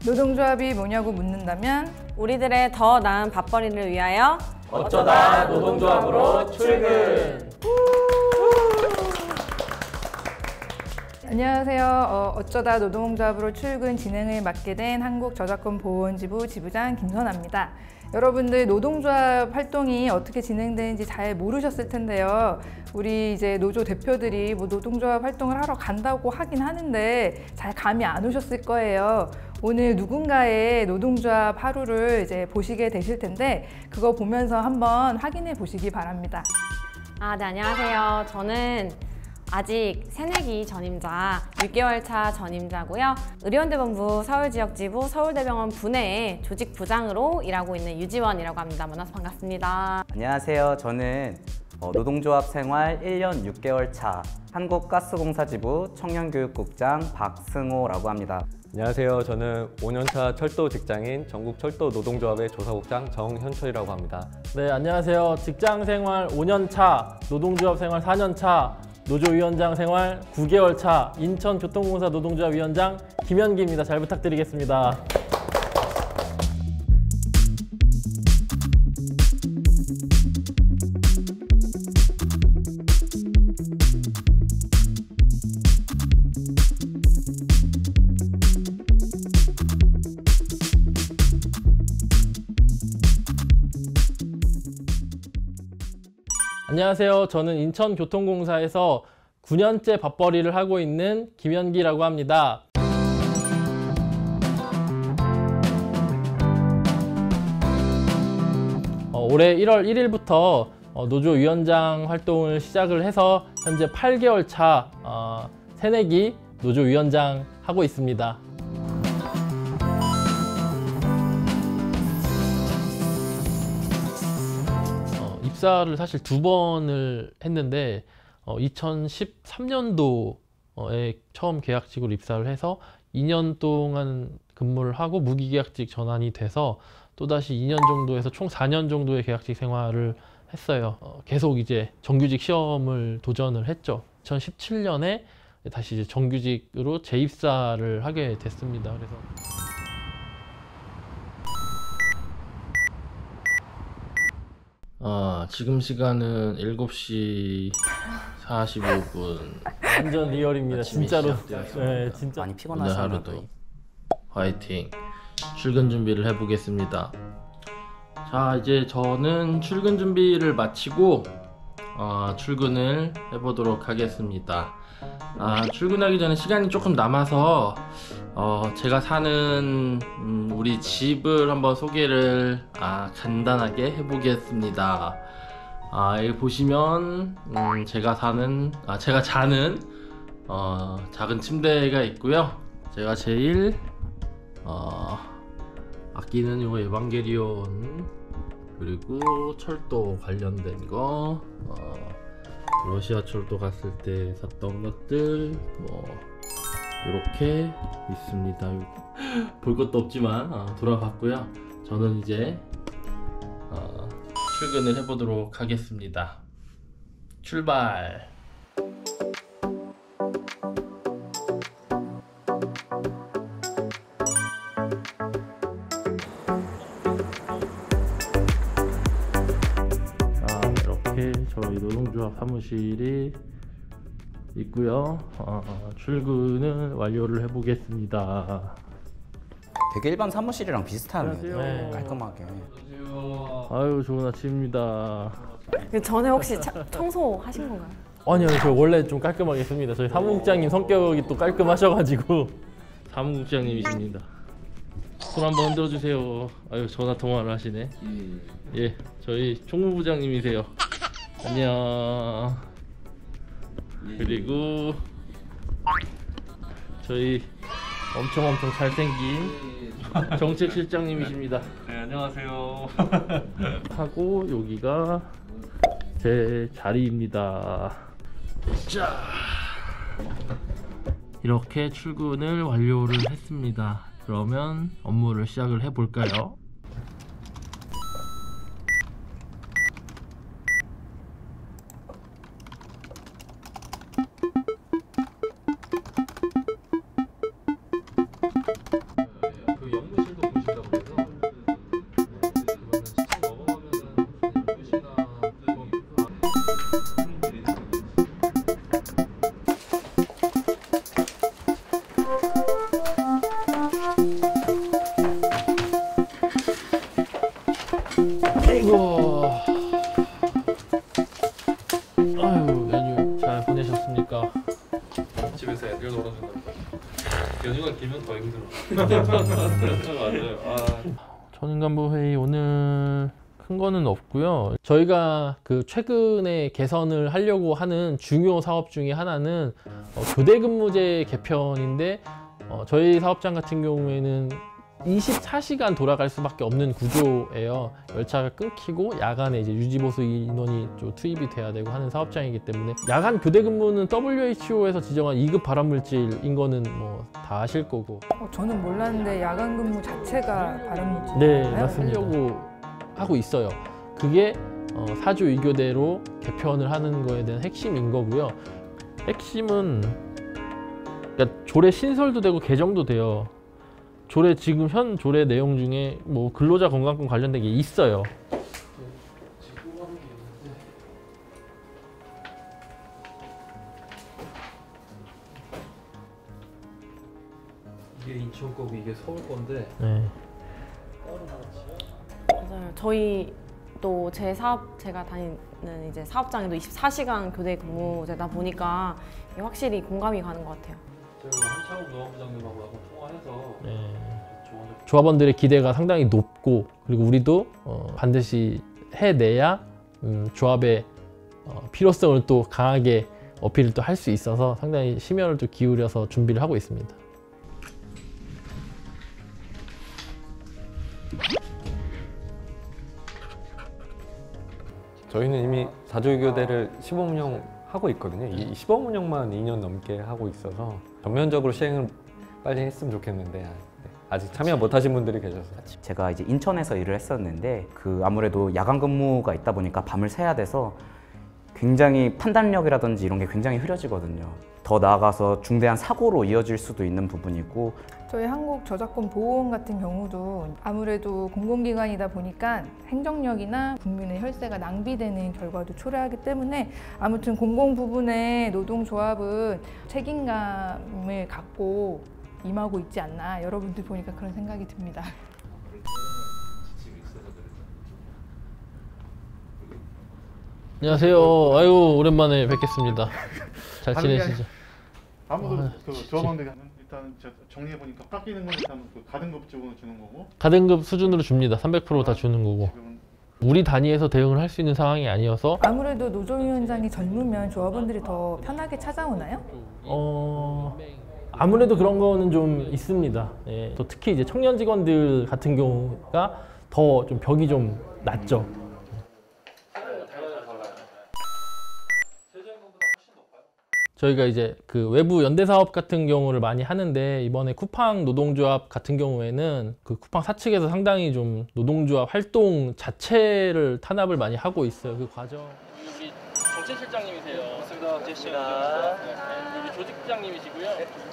노동조합이 뭐냐고 묻는다면 우리들의 더 나은 밥벌이를 위하여 어쩌다 노동조합으로 출근! 안녕하세요. 어쩌다 노동조합으로 출근 진행을 맡게 된 한국저작권보호원지부 지부장 김선아입니다. 여러분들 노동조합 활동이 어떻게 진행되는지 잘 모르셨을 텐데요. 우리 이제 노조 대표들이 뭐 노동조합 활동을 하러 간다고 하긴 하는데 잘 감이 안 오셨을 거예요. 오늘 누군가의 노동조합 하루를 이제 보시게 되실 텐데 그거 보면서 한번 확인해 보시기 바랍니다. 네, 안녕하세요. 저는 아직 새내기 전임자, 6개월 차 전임자고요. 의료원대본부 서울지역지부 서울대병원 분해의 조직부장으로 일하고 있는 유지원이라고 합니다. 만나서 반갑습니다. 안녕하세요. 저는 노동조합 생활 1년 6개월 차 한국가스공사지부 청년교육국장 박승호라고 합니다. 안녕하세요. 저는 5년차 철도 직장인 전국철도노동조합의 조사국장 정현철이라고 합니다. 네, 안녕하세요. 직장생활 5년차, 노동조합 생활 4년차, 노조위원장 생활 9개월 차 인천교통공사 노동조합 위원장 김현기입니다. 잘 부탁드리겠습니다. 안녕하세요. 저는 인천교통공사에서 9년째 밥벌이를 하고 있는 김현기라고 합니다. 올해 1월 1일부터 노조위원장 활동을 시작을 해서 현재 8개월 차 새내기 노조위원장 하고 있습니다. 입사를 사실 2번을 했는데 2013년도에 처음 계약직으로 입사를 해서 2년 동안 근무를 하고 무기계약직 전환이 돼서 또다시 2년 정도에서 총 4년 정도의 계약직 생활을 했어요. 계속 이제 정규직 시험을 도전을 했죠. 2017년에 다시 이제 정규직으로 재입사를 하게 됐습니다. 그래서 지금 시간은 7시 45분. 완전 리얼입니다. 진짜로. 네, 진짜. 많이 오늘 피곤하시나요? 하루도 화이팅. 출근 준비를 해보겠습니다. 자, 이제 저는 출근 준비를 마치고 출근을 해보도록 하겠습니다. 출근하기 전에 시간이 조금 남아서 제가 사는 우리 집을 한번 소개를 간단하게 해보겠습니다. 여기 보시면 제가 자는 작은 침대가 있고요. 제가 제일 아끼는 요 에반게리온, 그리고 철도 관련된 거, 러시아 철도 갔을 때 샀던 것들 이렇게 있습니다. 볼 것도 없지만 돌아갔고요. 저는 이제 출근을 해보도록 하겠습니다. 출발! 이렇게 저희 노동조합 사무실이 있고요. 출근을 완료를 해보겠습니다. 되게 일반 사무실이랑 비슷하네요. 네. 깔끔하게. 아유, 좋은 아침입니다. 그 전에 혹시 청소하신 건가요? 아니요, 저 원래 좀 깔끔하게 씁니다. 저희 사무국장님 성격이 또 깔끔하셔가지고. 사무국장님이십니다. 손 한번 흔들어 주세요. 아유, 전화 통화를 하시네. 예, 저희 총무부장님이세요. 안녕. 그리고 저희 엄청 잘생긴 정책실장님이십니다. 네, 안녕하세요. 하고 여기가 제 자리입니다. 자, 이렇게 출근을 완료를 했습니다. 그러면 업무를 시작을 해볼까요? 그 영무실도 보신다고 그래서 그러면 시청 넘어가면은 영무실이나 아이고. 아유, 연휴 잘 보내셨습니까? 집에서 애들 놀아준다. 연휴가 길면 더 힘들어. 맞아요. 전인간부 회의 오늘 큰 거는 없고요. 저희가 그 최근에 개선을 하려고 하는 중요 사업 중에 하나는 교대 근무제 개편인데 저희 사업장 같은 경우에는 24시간 돌아갈 수밖에 없는 구조예요. 열차가 끊기고 야간에 이제 유지보수 인원이 좀 투입이 돼야 되고 하는 사업장이기 때문에 야간 교대 근무는 WHO에서 지정한 2급 발암물질인 거는 뭐 다 아실 거고. 저는 몰랐는데 야간 근무 자체가 발암물질. 네, 맞습니다. 하려고 하고 있어요. 그게 4조 2교대로 개편을 하는 거에 대한 핵심인 거고요. 핵심은 그러니까 조례 신설도 되고 개정도 돼요. 조례 지금 현 조례 내용 중에 뭐 근로자 건강권 관련된 게 있어요. 이게 인천 거고 이게 서울 건데. 네. 맞아요. 저희 또 제 사업 제가 다니는 이제 사업장에도 24시간 교대 근무제다 보니까 이게 확실히 공감이 가는 것 같아요. 저희가 한창욱 노원부장님하고 한번 통화해서 조합원들의 기대가 상당히 높고 그리고 우리도 반드시 해내야 조합의 필요성을 또 강하게 어필을 또 할 수 있어서 상당히 심혈을 또 기울여서 준비를 하고 있습니다. 저희는 이미 4조 교대를 시범운영 하고 있거든요. 이 시범운영만 2년 넘게 하고 있어서 전면적으로 시행을 빨리 했으면 좋겠는데 아직 참여 못하신 분들이 계셔서. 제가 이제 인천에서 일을 했었는데 아무래도 야간 근무가 있다 보니까 밤을 새야 돼서 굉장히 판단력이라든지 이런 게 굉장히 흐려지거든요. 더 나아가서 중대한 사고로 이어질 수도 있는 부분이고. 저희 한국저작권보호원 같은 경우도 아무래도 공공기관이다 보니까 행정력이나 국민의 혈세가 낭비되는 결과도 초래하기 때문에 아무튼 공공 부분의 노동조합은 책임감을 갖고 임하고 있지 않나, 여러분들 보니까 그런 생각이 듭니다. 안녕하세요. 아유, 오랜만에 뵙겠습니다. 잘 지내시죠? 아무도 그 조합원들은 일단 정리해 보니까 깎이는 건 일단 그 가등급적으로 주는 거고. 가등급 수준으로 줍니다. 300% 다 주는 거고. 우리 단위에서 대응을 할 수 있는 상황이 아니어서. 아무래도 노조위원장이 젊으면 조합원들이 더 편하게 찾아오나요? 아무래도 그런 거는 좀 있습니다. 예. 또 특히 이제 청년 직원들 같은 경우가 더 좀 벽이 좀 낮죠. 저희가 이제 그 외부 연대 사업 같은 경우를 많이 하는데 이번에 쿠팡 노동조합 같은 경우에는 그 쿠팡 사측에서 상당히 좀 노동조합 활동 자체를 탄압을 많이 하고 있어요. 그 과정. 우리 정책실장님이세요. 맞습니다. 정책실장. 여기 조직부장님이시고요.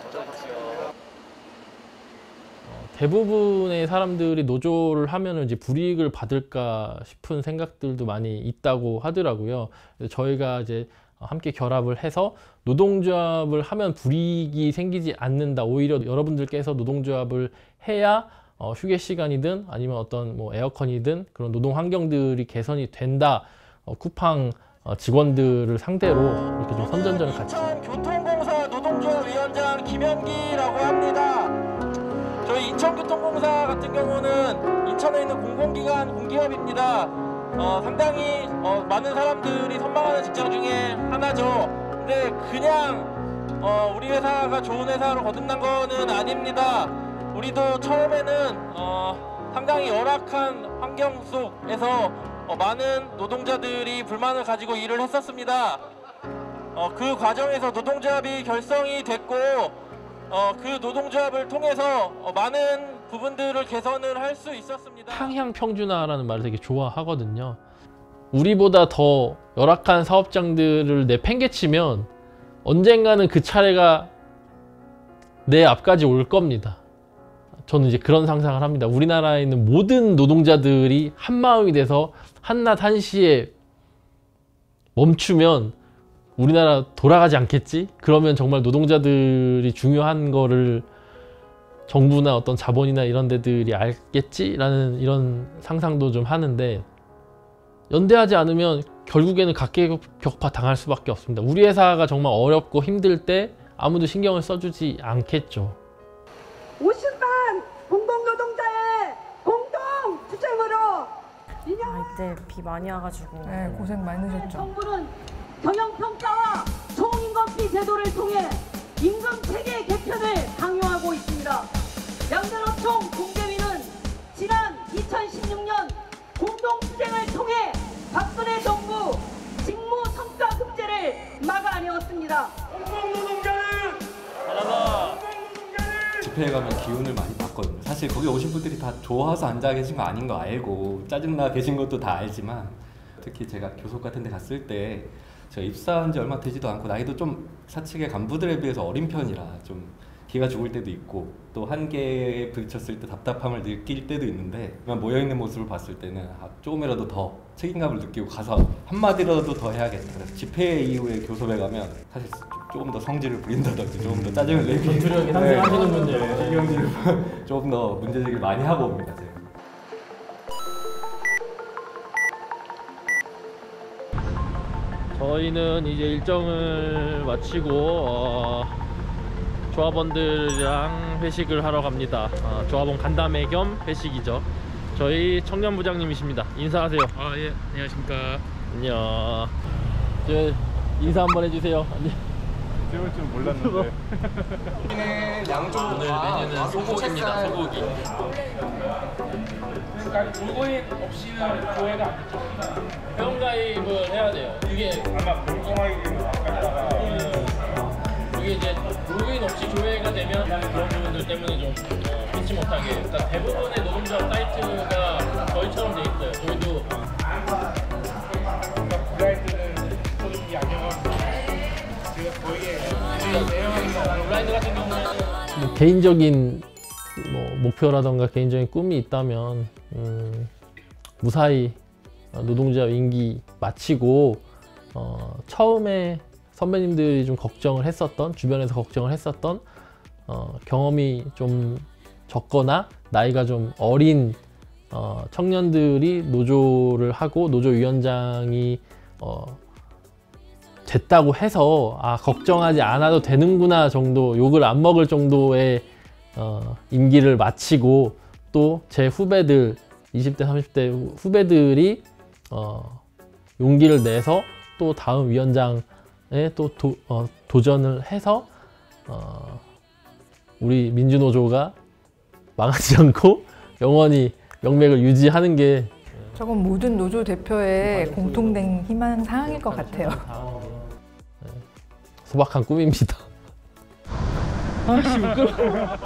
대부분의 사람들이 노조를 하면은 이제 불이익을 받을까 싶은 생각들도 많이 있다고 하더라고요. 그래서 저희가 이제 함께 결합을 해서 노동조합을 하면 불이익이 생기지 않는다. 오히려 여러분들께서 노동조합을 해야 휴게 시간이든 아니면 어떤 뭐 에어컨이든 그런 노동 환경들이 개선이 된다. 쿠팡 직원들을 상대로 이렇게 좀 선전전을 같이. 인천교통공사 노동조합 위원장 김현기라고 합니다. 저희 인천교통공사 같은 경우는 인천에 있는 공공기관 공기업입니다. 상당히 많은 사람들이 선망하는 직장 중에 하나죠. 근데 그냥 우리 회사가 좋은 회사로 거듭난 거는 아닙니다. 우리도 처음에는 상당히 열악한 환경 속에서 많은 노동자들이 불만을 가지고 일을 했었습니다. 그 과정에서 노동조합이 결성이 됐고 그 노동조합을 통해서 많은 부분들을 개선을 할 수 있었습니다. 상향 평준화라는 말을 되게 좋아하거든요. 우리보다 더 열악한 사업장들을 저는 이제 그런 상상을 합니다. 우리나라에 있는 모든 노동자들이 한마음이 돼서 한낮 한시에 멈추면 우리나라 돌아가지 않겠지? 그러면 정말 노동자들이 중요한 거를 정부나 어떤 자본이나 이런 데들이 알겠지라는 이런 상상도 좀 하는데, 연대하지 않으면 결국에는 각계격파 당할 수밖에 없습니다. 우리 회사가 정말 어렵고 힘들 때 아무도 신경을 써주지 않겠죠. 50만 공공노동자의 공동 투쟁으로 이때 비 많이 와가지고 네, 고생 많으셨죠. 정부는 경영평가와 총임금비 제도를 통해 임금 체계 개편을 강요하고 있습니다. 양산업총 공대위는 지난 2016년 공동투쟁을 통해 박근혜 정부 직무 성과 금지를 막아내었습니다. 공공노동자는 집회에 가면 기운을 많이 받거든요. 사실 거기 오신 분들이 다 좋아서 앉아 계신 거 아닌 거 알고 짜증나 계신 것도 다 알지만, 특히 제가 교섭 같은 데 갔을 때 제가 입사한 지 얼마 되지도 않고 나이도 좀 사측의 간부들에 비해서 어린 편이라 좀 기가 죽을 때도 있고, 또 한계에 부딪혔을 때 답답함을 느낄 때도 있는데, 그냥 모여있는 모습을 봤을 때는 조금이라도 더 책임감을 느끼고 가서 한마디라도 더 해야겠다. 그래서 집회 이후에 교섭에 가면 사실 조금 더 성질을 부린다든지 조금 더 짜증을 내기, 전투력이 상승하시는 분들, 신경질 조금 더 문제제기를 많이 하고 옵니다. 제가. 저희는 이제 일정을 마치고 조합원들이랑 회식을 하러 갑니다. 조합원 간담회 겸 회식이죠. 저희 청년부장님이십니다. 인사하세요. 예, 안녕하십니까. 안녕. 인사 한번 해주세요. 안녕. 세울 줄 몰랐는데. 오늘 메뉴는 소고기입니다. 소고기. 그러니까 불고기 없이는 조회가 안 되죠. 회원가입을 해야 돼요. 이게 아마 공공화이기는 아까다가 이게 이제 로그인 없이 조회가 되면 그런 부분들 때문에 좀 믿지 못하게, 그러니까 대부분의 노동조합 사이트가 저희처럼 돼 있어요. 저희도 블라인드는 소득이 안정합니다. 제가 거의 블라인드 같은 경우에는 뭐 개인적인 뭐 목표라던가 개인적인 꿈이 있다면 무사히 노동조합 임기 마치고 처음에 선배님들이 좀 걱정을 했었던, 주변에서 걱정을 했었던 경험이 좀 적거나 나이가 좀 어린 청년들이 노조를 하고 노조위원장이 됐다고 해서 걱정하지 않아도 되는구나 정도, 욕을 안 먹을 정도의 임기를 마치고, 또 제 후배들 20대 30대 후배들이 용기를 내서 또 다음 위원장에 또 도전을 해서 우리 민주노조가 망하지 않고 영원히 명맥을 유지하는 게 저건 모든 노조 대표의 공통된 희망 사항일 것 같아요. 소박한 꿈입니다. 아씨 부끄러워.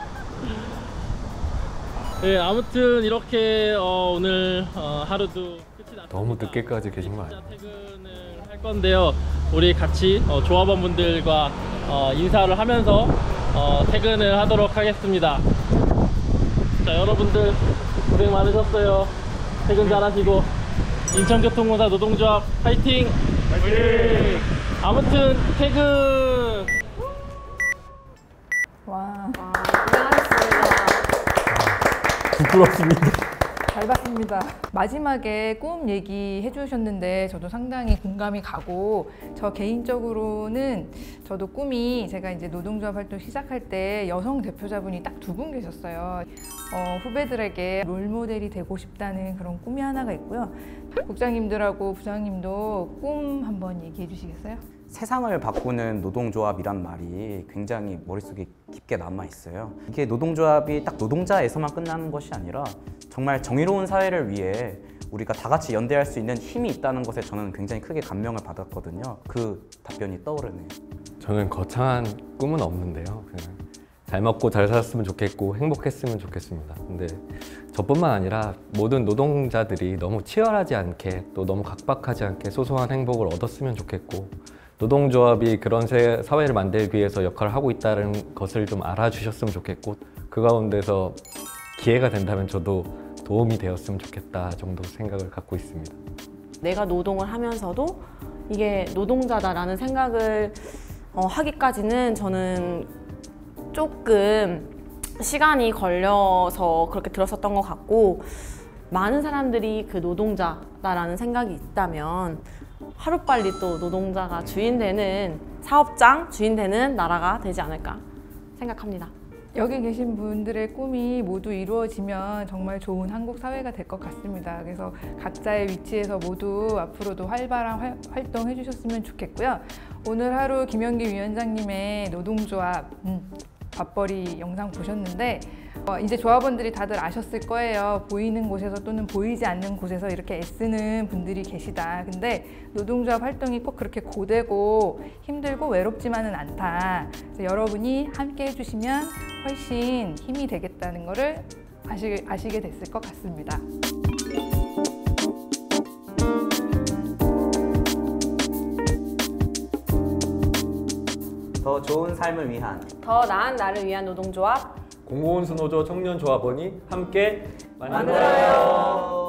네, 아무튼 이렇게 오늘 하루도 끝이 났습니다. 너무 늦게까지 계신 거 아니에요? 퇴근을 할 건데요. 우리 같이 조합원분들과 인사를 하면서 퇴근을 하도록 하겠습니다. 자, 여러분들 고생 많으셨어요. 퇴근 잘하시고 인천교통공사 노동조합 파이팅! 파이팅! 아무튼 퇴근! 와, 부끄럽습니다. 잘 봤습니다. 마지막에 꿈 얘기해 주셨는데 저도 상당히 공감이 가고, 저 개인적으로는 저도 꿈이, 제가 이제 노동조합 활동 시작할 때 여성 대표자분이 딱 2분 계셨어요. 후배들에게 롤모델이 되고 싶다는 그런 꿈이 하나가 있고요. 국장님들하고 부장님도 꿈 한번 얘기해 주시겠어요? 세상을 바꾸는 노동조합이란 말이 굉장히 머릿속에 깊게 남아 있어요. 이게 노동조합이 딱 노동자에서만 끝나는 것이 아니라 정말 정의로운 사회를 위해 우리가 다 같이 연대할 수 있는 힘이 있다는 것에 저는 굉장히 크게 감명을 받았거든요. 그 답변이 떠오르네요. 저는 거창한 꿈은 없는데요. 그냥 잘 먹고 잘 살았으면 좋겠고 행복했으면 좋겠습니다. 근데 저뿐만 아니라 모든 노동자들이 너무 치열하지 않게, 또 너무 각박하지 않게 소소한 행복을 얻었으면 좋겠고, 노동조합이 그런 사회를 만들기 위해서 역할을 하고 있다는 것을 좀 알아주셨으면 좋겠고, 그 가운데서 기회가 된다면 저도 도움이 되었으면 좋겠다 정도 생각을 갖고 있습니다. 내가 노동을 하면서도 이게 노동자다라는 생각을 하기까지는 저는 조금 시간이 걸려서 그렇게 들었었던 것 같고, 많은 사람들이 그 노동자다라는 생각이 있다면 하루빨리 또 노동자가 주인되는, 사업장 주인되는 나라가 되지 않을까 생각합니다. 여기 계신 분들의 꿈이 모두 이루어지면 정말 좋은 한국 사회가 될 것 같습니다. 그래서 각자의 위치에서 모두 앞으로도 활발한 활동해 주셨으면 좋겠고요. 오늘 하루 김연기 위원장님의 노동조합 밥벌이 영상 보셨는데 이제 조합원들이 다들 아셨을 거예요. 보이는 곳에서 또는 보이지 않는 곳에서 이렇게 애쓰는 분들이 계시다. 근데 노동조합 활동이 꼭 그렇게 고되고 힘들고 외롭지만은 않다. 그래서 여러분이 함께 해주시면 훨씬 힘이 되겠다는 거를 아시게 됐을 것 같습니다. 더 좋은 삶을 위한 더 나은 나를 위한 노동조합 공무원 수노조 청년 조합원이 함께 만들어요.